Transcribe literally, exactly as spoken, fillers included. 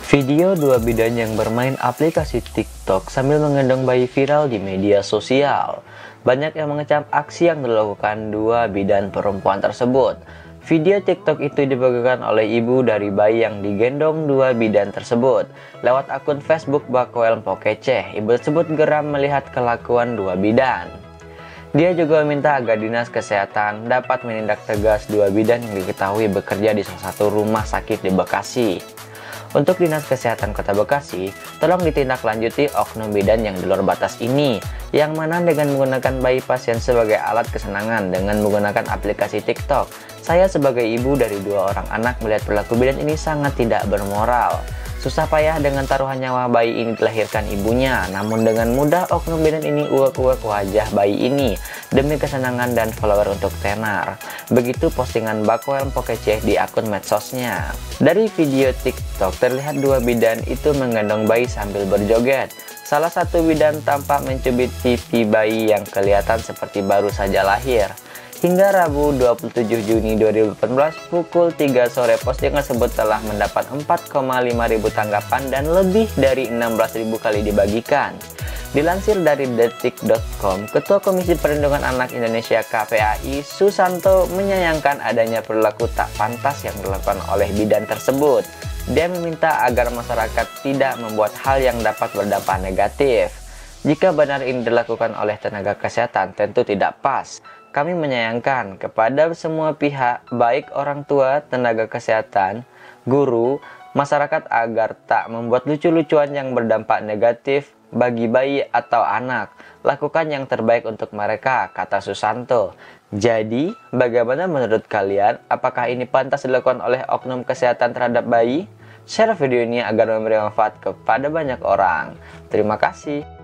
Video dua bidan yang bermain aplikasi TikTok sambil menggendong bayi viral di media sosial. Banyak yang mengecam aksi yang dilakukan dua bidan perempuan tersebut. Video TikTok itu dibagikan oleh ibu dari bayi yang digendong dua bidan tersebut. Lewat akun Facebook Bakoel Pokeceh, ibu tersebut geram melihat kelakuan dua bidan. Dia juga meminta agar dinas kesehatan dapat menindak tegas dua bidan yang diketahui bekerja di salah satu rumah sakit di Bekasi. Untuk Dinas Kesehatan Kota Bekasi, tolong ditindaklanjuti oknum bidan yang di luar batas ini, yang mana dengan menggunakan bayi pasien sebagai alat kesenangan dengan menggunakan aplikasi TikTok. Saya sebagai ibu dari dua orang anak melihat perilaku bidan ini sangat tidak bermoral. Susah payah dengan taruhan nyawa bayi ini dilahirkan ibunya, namun dengan mudah oknum bidan ini uek-uek wajah bayi ini demi kesenangan dan follower untuk tenar. Begitu postingan Bakoel Pokeceh di akun medsosnya. Dari video TikTok terlihat dua bidan itu menggendong bayi sambil berjoget. Salah satu bidan tampak mencubit pipi bayi yang kelihatan seperti baru saja lahir. Hingga Rabu dua puluh tujuh Juni dua ribu delapan belas pukul tiga sore, postingan tersebut telah mendapat empat koma lima ribu tanggapan dan lebih dari enam belas ribu kali dibagikan. Dilansir dari detik titik com, Ketua Komisi Perlindungan Anak Indonesia K P A I Susanto menyayangkan adanya perilaku tak pantas yang dilakukan oleh bidan tersebut. Dia meminta agar masyarakat tidak membuat hal yang dapat berdampak negatif. Jika benar ini dilakukan oleh tenaga kesehatan, tentu tidak pas. Kami menyayangkan kepada semua pihak, baik orang tua, tenaga kesehatan, guru, masyarakat agar tak membuat lucu-lucuan yang berdampak negatif bagi bayi atau anak. Lakukan yang terbaik untuk mereka, kata Susanto. Jadi, bagaimana menurut kalian? Apakah ini pantas dilakukan oleh oknum kesehatan terhadap bayi? Share video ini agar memberi manfaat kepada banyak orang. Terima kasih.